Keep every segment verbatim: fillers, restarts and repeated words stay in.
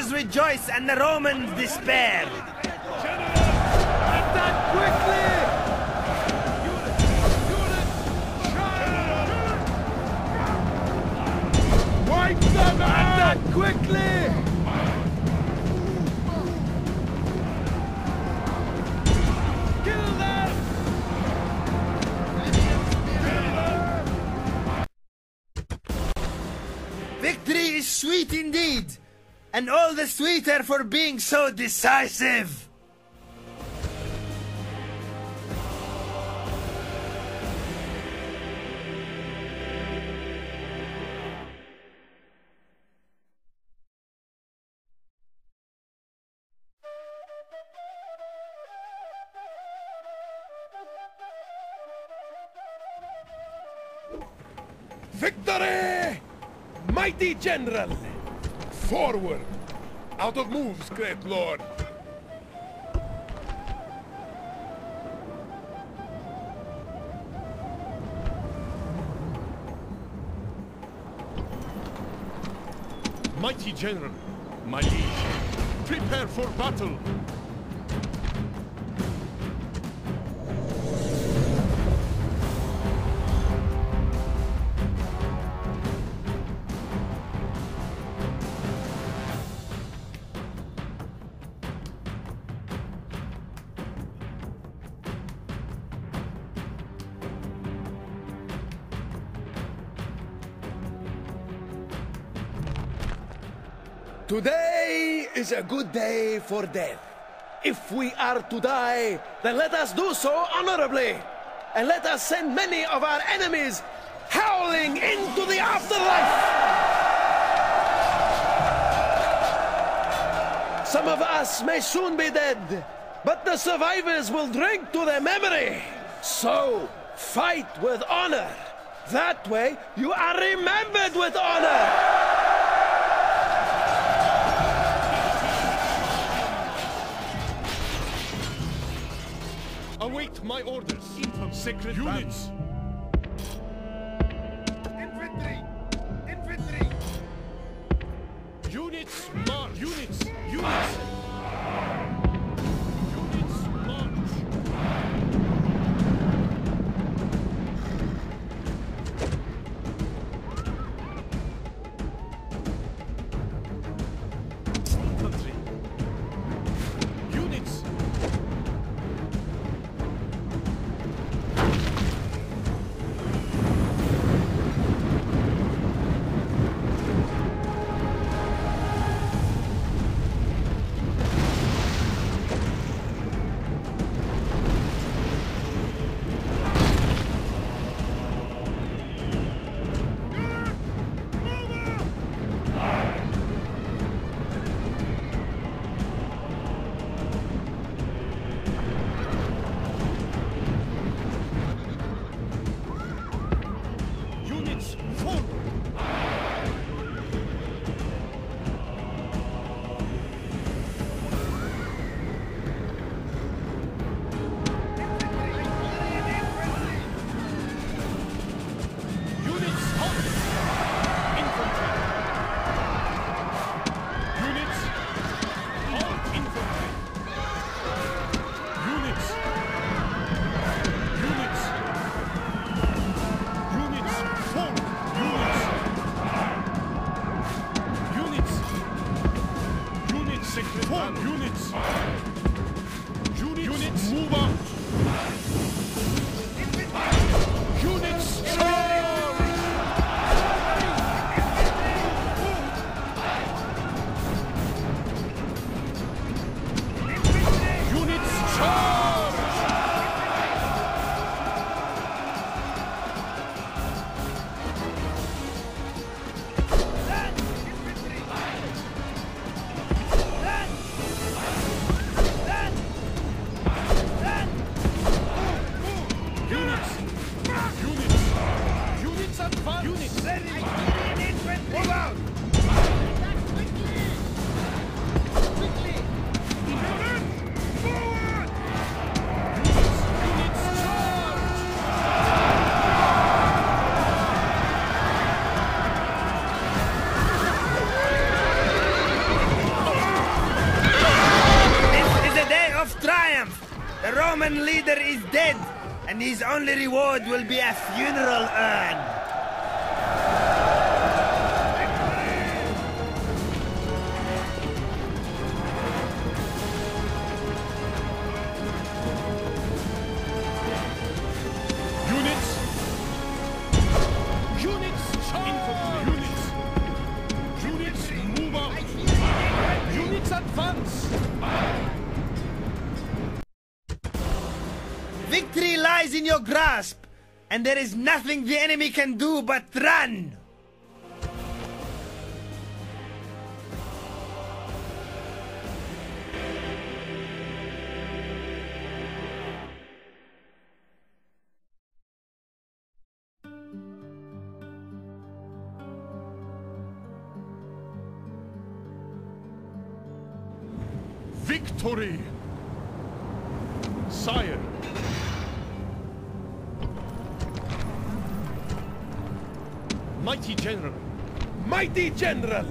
Gauls rejoice and the Romans despair. Attack quickly! Wipe them out! Attack quickly! Kill them! Victory is sweet indeed, and all the sweeter for being so decisive. Victory! Mighty General! Forward! Out of moves, great lord! Mighty General, my liege, prepare for battle! Today is a good day for death. If we are to die, then let us do so honorably. And let us send many of our enemies howling into the afterlife. Some of us may soon be dead, but the survivors will drink to their memory. So, fight with honor. That way, you are remembered with honor. Await my orders. Infant sacred units. Infantry! Infantry! Units march! Units! Units! Units march! Infantry! Units! The Roman leader is dead, and his only reward will be a funeral urn. Victory lies in your grasp, and there is nothing the enemy can do but run! Victory! Sire! Mighty General! Mighty General!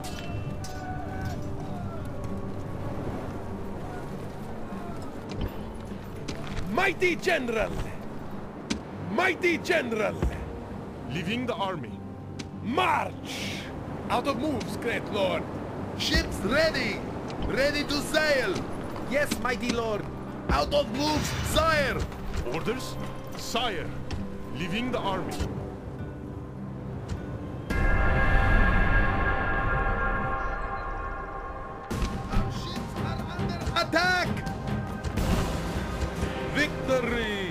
Mighty General! Mighty General! Leaving the army. March! Out of moves, great lord! Ships ready! Ready to sail! Yes, mighty lord! Out of moves, sire! Orders? Sire! Leaving the army. Our ships are under attack! Victory!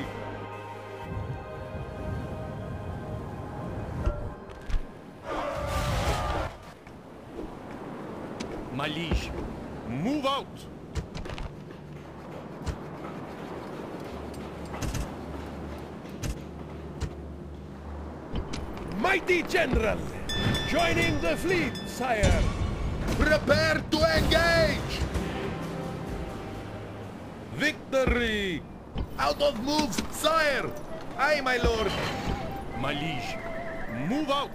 My liege, move out! Mighty General! Joining the fleet, sire! Prepare to engage! Victory! Out of moves, sire! Aye, my lord! My liege, move out!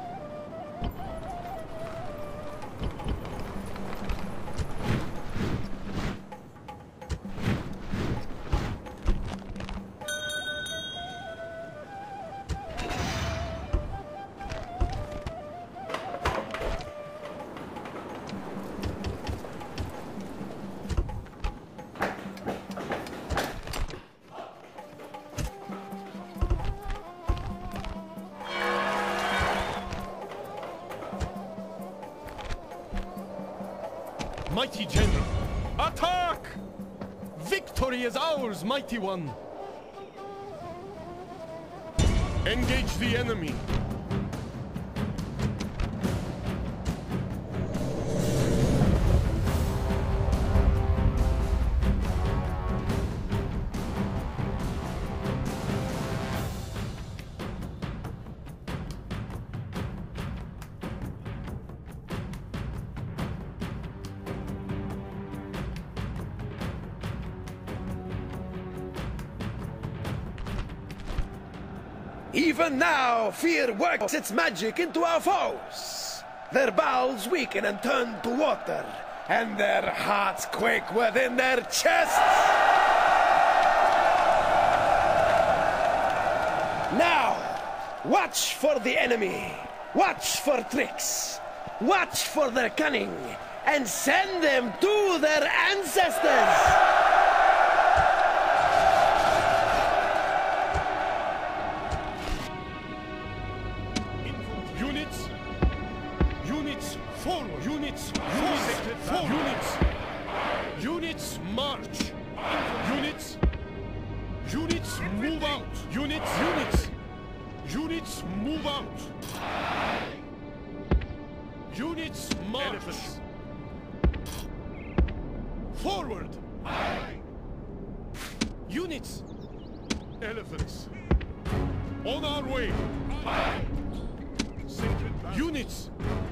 Mighty General, attack! Victory is ours, Mighty One! Engage the enemy! Even now, fear works its magic into our foes. Their bowels weaken and turn to water, and their hearts quake within their chests. Now, watch for the enemy. Watch for tricks. Watch for their cunning, and send them to their ancestors. Units! Units forward! Units forward! Forward. Units! Units march! Units! Units move out! Units! Units! Units move out! Units march! Elephants. Forward! Units! Elephants! On our way! Units!